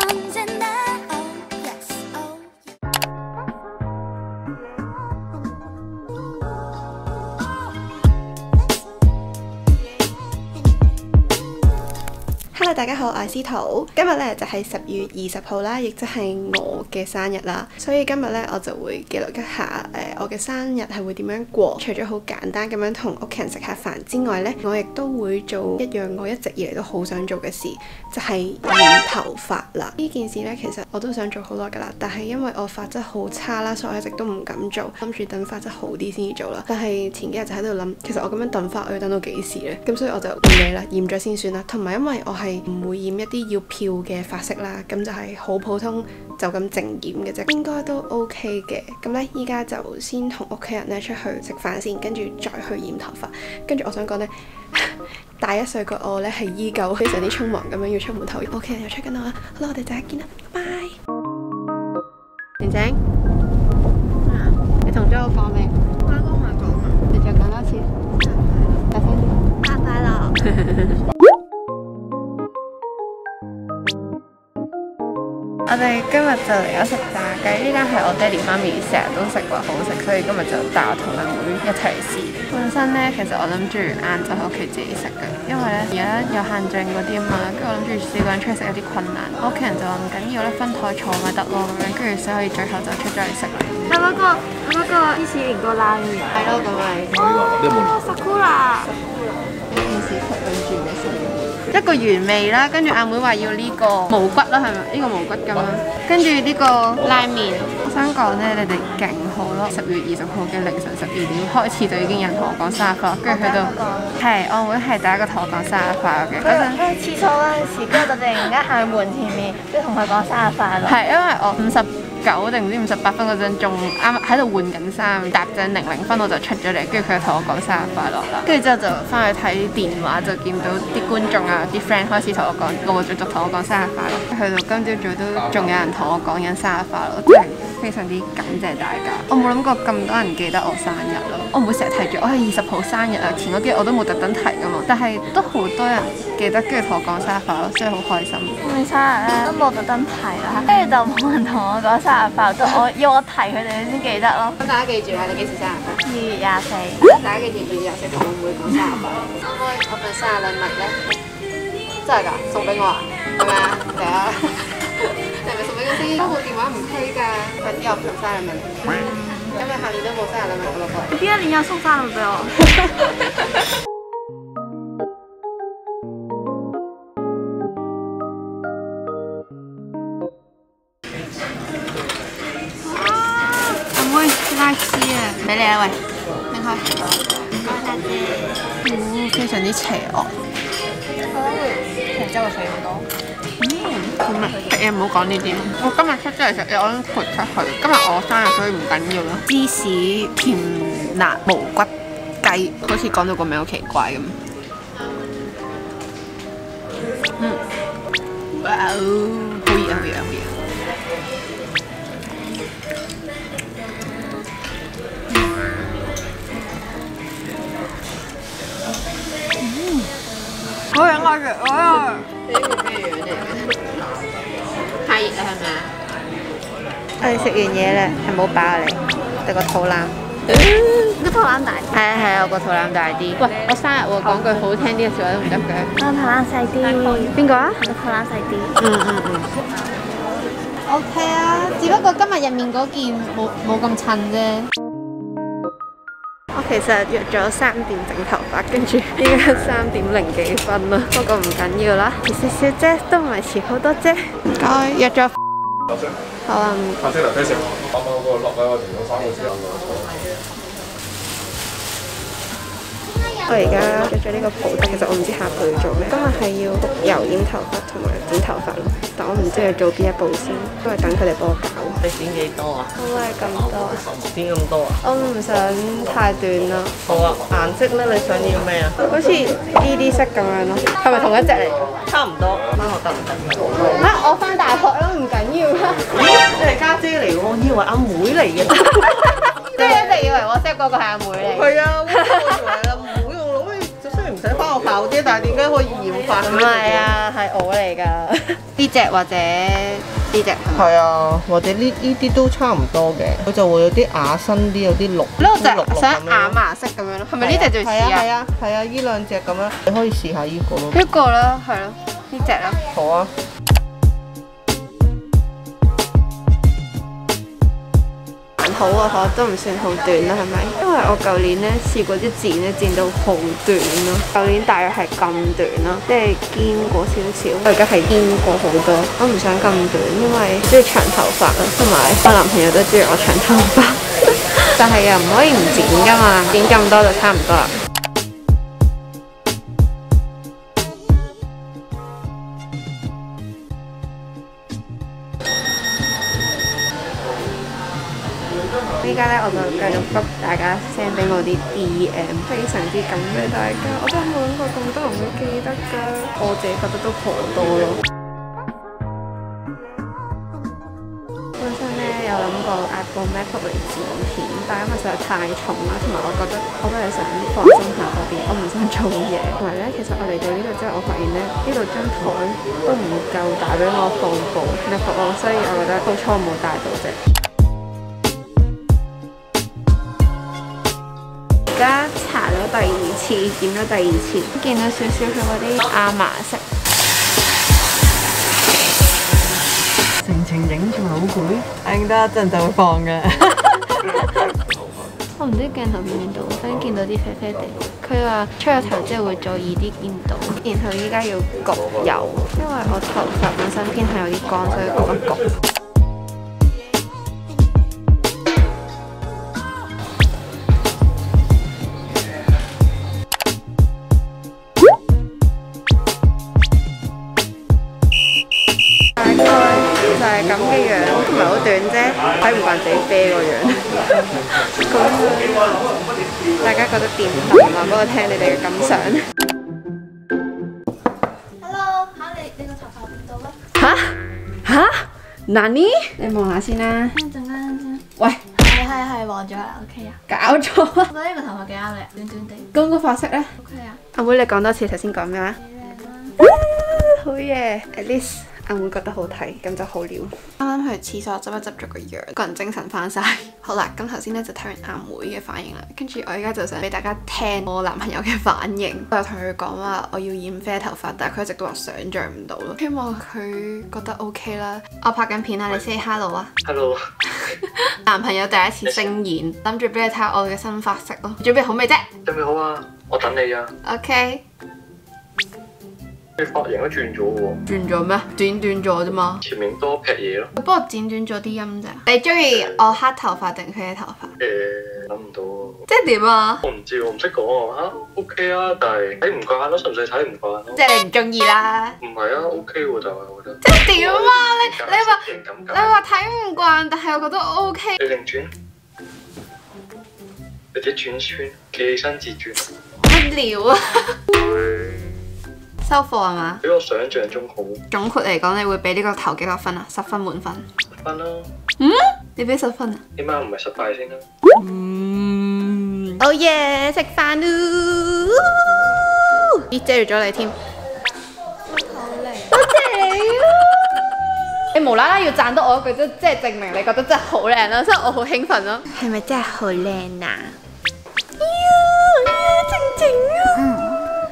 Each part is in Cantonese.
Hello， 大家好，我係司徒。今日咧就係10月20號啦，亦即係我嘅生日啦。所以今日咧我就會記錄一下我嘅生日係會點樣過。除咗好簡單咁樣同屋企人食下飯之外咧，我亦都會做一樣我一直以嚟都好想做嘅事，就係染頭髮啦。呢件事咧其實我都想做好耐噶啦，但係因為我髮質好差啦，所以我一直都唔敢做，諗住等髮質好啲先至做啦。但係前幾日就喺度諗，其實我咁樣等髮我要等到幾時咧？咁所以我就唔理啦，染咗先算啦。同埋因為我係唔會染一啲要漂嘅髮色啦，咁就係好普通就咁淨染嘅啫，應該都 OK 嘅。咁咧依家就先同屋企人咧出去食飯先，跟住再去染頭髮。跟住我想講咧，大1歲嘅我咧係依舊非常之匆忙咁樣要出門頭，屋企人又出緊我啦。好啦，我哋就一見啦，拜拜。靜靜，你同咗我講咩？我啱啱同佢講啊。你再講多次，大聲啲。生日快樂！我哋今日就嚟咗食炸雞，呢間係我爹哋媽咪成日都食過好食，所以今日就帶我同阿妹一齊嚟試。本身呢，其實我諗住晏晝喺屋企自己食嘅，因為呢而家有限聚嗰啲啊嘛，跟住我諗住4個人出去食有啲困難，我屋企人就話唔緊要啦，分台坐咪得咯咁樣，跟住所以最後就出咗嚟食啦。係嗰個芝士連個拉麵，係咯咁咪。哦，Sakura。呢件事吸引住嘅食物。一個原味啦，跟住阿妹話要呢個無骨啦，係咪？呢個無骨咁樣，跟住呢個拉麵。我想講呢，你哋勁好咯！10月20號嘅凌晨12點開始就已經有人同我講生日快樂，跟住佢都係我妹係第一個同我講生日快樂嘅。嗰陣去廁所嗰陣時，跟住就突然間喺門前面，跟住同佢講生日快樂。係因為我59定唔知58分嗰陣仲啱喺度換緊衫，搭正00分我就出咗嚟，跟住佢就同我講生日快樂啦。跟住之後就翻去睇電話，就見到啲觀眾啊、啲 friend 開始同我講，陸陸續續同我講生日快樂。去到今朝早都仲有人同我講緊生日快樂，真係非常之感謝大家。我冇諗過咁多人記得我生日咯，我唔會成日提住我係20號生日啊，前嗰幾日我都冇特登提噶嘛，但係都好多人記得，跟住同我講生日快樂，真係好開心。你生日咧都冇特登提啦，跟住就冇人同我講生日快樂，要我提佢哋先記得咯。咁大家記住啦，你幾時生日？2月24。大家記住2月24同我妹講生日快樂。我份生日禮物咧，真係㗎，送俾我啊？係咪啊？嚟啊！你係咪送俾我先？不過電話唔推㗎，快啲我份生日禮物。因為下年都冇生日禮物㗎咯噃。你邊一年有送生日禮物俾我？拉絲啊！俾你啊，喂，拎開。非常之邪惡。平洲嘅水好多。唔係食嘢唔好講呢啲。我今日出咗嚟食嘢，我已經豁出去。今日我生日所以唔緊要啦。芝士甜辣無骨雞，好似講到個名好奇怪咁。哇哦！好熱啊！好熱啊！好熱。好想我食啊！呢個咩樣嚟嘅？太熱啦係咪啊？我哋食完嘢咧，係冇飽啊你個肚腩。個肚腩大啲。係啊，我個肚腩大啲。喂，我生日喎，講句好聽啲嘅説話都唔得嘅。我肚腩細啲。邊個啊？我肚腩細啲。OK 啊，只不過今日入面嗰件冇咁襯啫。我其實約咗3點整頭髮，跟住依家3點0幾分啦。不過唔緊要啦，遲少少啫，都唔係遲好多啫。唔該，約咗。好啊。下車嚟啡食。啱啱嗰個落喺我停咗3個時間我而家着咗呢個袍，但其實我唔知下一步要做咩。今日係要焗油染頭髮同埋剪頭髮咯，但我唔知要做邊一步先，都係等佢哋幫我搞。你剪幾多啊？都係咁多。剪咁多啊？我唔想太短啦。好啊，顏色咧你想要咩啊？好似呢啲色咁樣咯，係咪同一隻嚟？差唔多。返學得唔得？嚇！我返大學啦，唔緊要啦。咦？你係家姐嚟喎，我以為阿妹嚟嘅。即係一直以為我 set 嗰個係阿妹嚟。係啊，我以為阿妹。唔使返學校啫，但係點解可以染髮？唔係啊，係我嚟㗎。呢隻或者呢隻係啊，或者呢啲都差唔多嘅，佢就會有啲啞身啲，有啲綠。 呢個就想亞麻色咁樣咯，係咪呢隻最似啊？ 係啊，呢兩隻咁樣，你可以試下呢個咯。 呢個啦，係咯，呢隻啦。 好啊。 好啊，都唔算好短啦，係咪？因為我舊年咧試過啲剪咧剪到好短咯，舊年大約係咁短咯，即係肩過少少。我而家係肩過好多，我唔想咁短，因為中意長頭髮啦，同埋我男朋友都中意我長頭髮，但係又唔可以唔剪噶嘛，剪咁多就差唔多啦。依家咧我就繼續覆大家 send 俾我啲 DM， 非常之感謝大家，我真係冇諗過咁多人會記得㗎，我自己覺得都頗多咯。本身咧有諗過壓個 MacBook 嚟剪片，但係因為實在太重啦，同埋我覺得我都係想放鬆下嗰邊，我唔想做嘢。同埋咧，其實我嚟到呢度之後，我發現咧呢度張台都唔夠大俾我放部 MacBook，所以我覺得好彩我冇帶到啫。而家搽咗第二次，點咗第二次，見到少少佢嗰啲亞麻色。 成程影仲係好攰，影得一陣就會放嘅。 我唔知鏡頭見唔見到，反正見到啲啡啡地。佢話出咗頭之後會再易啲見到，然後依家要焗油，因為我頭髮本身偏向有啲乾，所以焗一焗。係咁嘅樣，唔係好短啫，睇唔慣自己啡個樣。咁大家覺得點？話俾我聽你哋嘅感想。 Hello， 你個頭髮變到啦？ 吓？Nani？你望下先啦。 陣間先。 喂。 係望咗啦 ，OK 啊。 搞錯啊！ 我覺得呢個頭髮幾啱你，短短地。 咁個髮色咧 ？OK 啊。 阿妹，你講多次頭先講咩話？ 幾靚啦。 好嘢 ，at least。阿妹覺得好睇，咁就好了。啱啱去廁所執一執咗個樣，個人精神翻晒。好啦，咁頭先咧就睇完阿妹嘅反應啦，跟住我而家就想俾大家聽我男朋友嘅反應。我有同佢講話我要染啡頭髮，但係佢一直都話想像唔到咯。希望佢覺得 OK 啦。我拍緊片啊，你 say hello 啊。 Hello。 男朋友第一次聲演，諗住俾你睇下我嘅新髮色咯。準備好未啫？ 準備好啊，我等你啊。 OK。 你髮型都轉咗喎。 轉咗咩？短咗啫嘛。 前面多撇嘢咯。 不過剪短咗啲音咋。你中意我黑頭髮定佢嘅頭髮？ 諗唔到喎。 即係點啊？ 我唔知喎，唔識講啊。OK 啊，但係睇唔慣咯，純粹睇唔慣咯。 即係你唔中意啦。 唔係啊 ，OK 喎，就係我覺得。 即係點啊？你話睇唔慣，但係我覺得 OK。 你擰轉，或者轉圈，企起身自轉。 乜料啊？收貨係嘛？ 比我想象中好。 總括嚟講，你會俾呢個頭幾多分啊？10分滿分。 10分啦。 你俾10分啊？ 起碼唔係失敗先啦。 好嘢，食飯咯！咦，遮住咗你添。 好靚。 多謝你啊！你無啦啦要讚多我一句，即係證明你覺得真係好靚咯，所以我好興奮咯。係咪真係好靚啊？靜靜啊！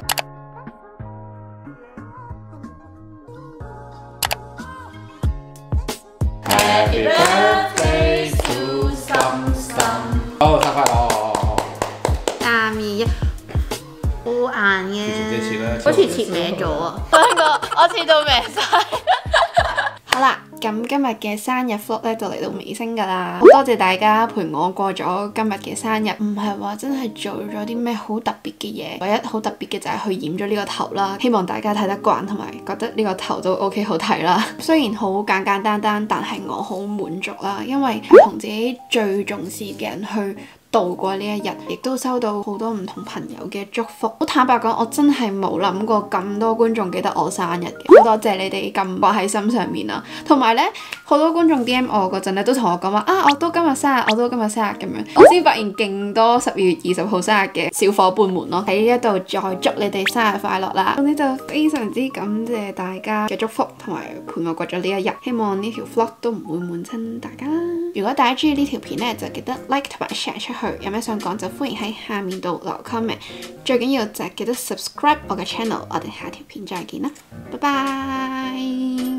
Happy birthday to 心心。好，生快樂！ 3、2、1，好硬嘅，好好似切歪咗啊！我切到歪晒。好啦，咁今日嘅生日 vlog 咧就嚟到尾聲㗎啦，好多謝大家陪我過咗今日嘅生日，唔係話真係做咗啲咩好特別嘅嘢，唯一好特別嘅就係去染咗呢個頭啦，希望大家睇得慣同埋覺得呢個頭都 OK 好睇啦。雖然好簡單單，但係我好滿足啦，因為同自己最重視嘅人去度過呢一日，亦都收到好多唔同朋友嘅祝福。好坦白講，我真係冇諗過咁多觀眾記得我生日嘅，好多謝你哋咁掛喺心上面啦。同埋呢，好多觀眾 DM 我嗰陣咧，都同我講話啊，我都今日生日，我都今日生日咁樣。我先發現勁多12月20號生日嘅小伙伴們咯，喺呢一度再祝你哋生日快樂啦！總之就非常之感謝大家嘅祝福同埋陪我過咗呢一日，希望呢條 vlog 都唔會悶親大家啦。如果大家中意呢條片呢，就記得 like 同埋 share 出去。有咩想講就歡迎喺下面度留 comment。最緊要就係記得 subscribe 我嘅 channel。我哋下條片再見啦，拜拜。